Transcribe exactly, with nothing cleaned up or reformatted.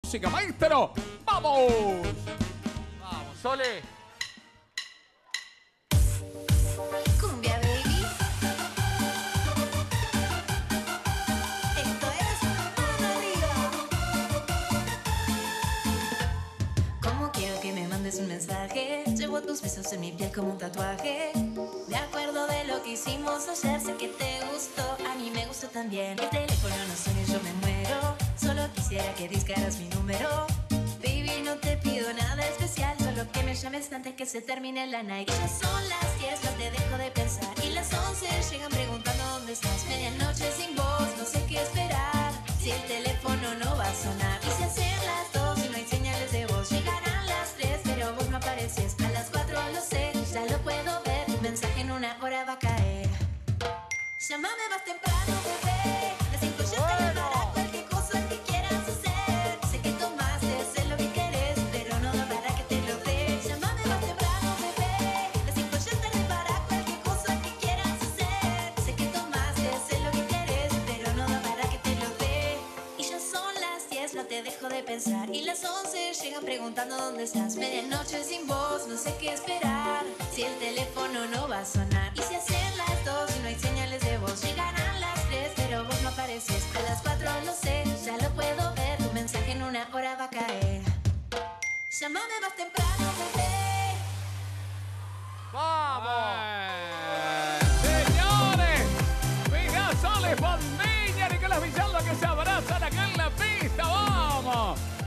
música, maestro. ¡Vamos! Vamos, Sole. Cumbia, baby. Esto es Mano Arriba. Como quiero que me mandes un mensaje, llevo tus besos en mi piel como un tatuaje. Me acuerdo de lo que hicimos ayer, sé que te gustó, a mí me gustó también. El teléfono no suena y yo me muero, solo quisiera que discaras mi número. Baby, no te pido nada especial, solo que me llames antes que se termine la night. Ya son las diez, no te dejo de pensar, y las once llegan preguntando dónde estás. Medianoche sin voz, no sé qué esperar, si el teléfono no va a sonar. Y si hacen las dos y no hay señales de voz, llegarán las tres, pero vos no apareces. A las cuatro lo sé, ya lo puedo ver, un mensaje en una hora va a caer. Llámame más temprano, bebé, las cinco ya estaré para cualquier cosa que quieras hacer. Sé que tomaste, sé lo que querés, pero no da para que te lo dé. Llámame más temprano, bebé, las cinco ya estaré para cualquier cosa que quieras hacer. Sé que tomaste, sé lo que querés, pero no da para que te lo dé. Y ya son las diez, no te dejo de pensar, y las once llegan preguntando dónde estás. Medianoche sin voz, no sé qué esperar, si el teléfono no va a sonar.